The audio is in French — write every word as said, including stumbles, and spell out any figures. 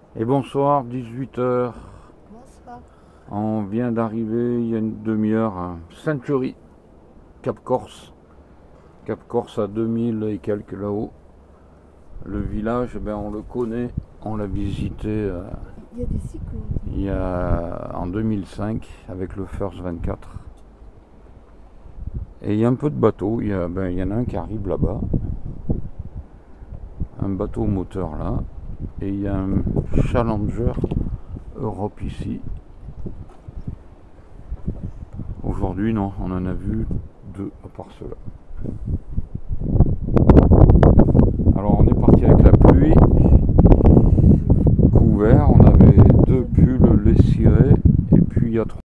Et bonsoir, dix-huit heures. Bonsoir. On vient d'arriver il y a une demi-heure à Sainte-Jury, Cap Corse. Cap Corse à deux mille et quelques là-haut. Le village, ben, on le connaît, on l'a visité euh, Il y a des cyclones. il y a, en deux mille cinq avec le First vingt-quatre. Et il y a un peu de bateaux, il y, a, ben, il y en a un qui arrive là-bas. Un bateau moteur là. Et il y a un Challenger Europe ici. Aujourd'hui, non, on en a vu deux à part ceux-là. Alors on est parti avec la pluie, couvert, on avait deux pulls lessivés et puis il y a trois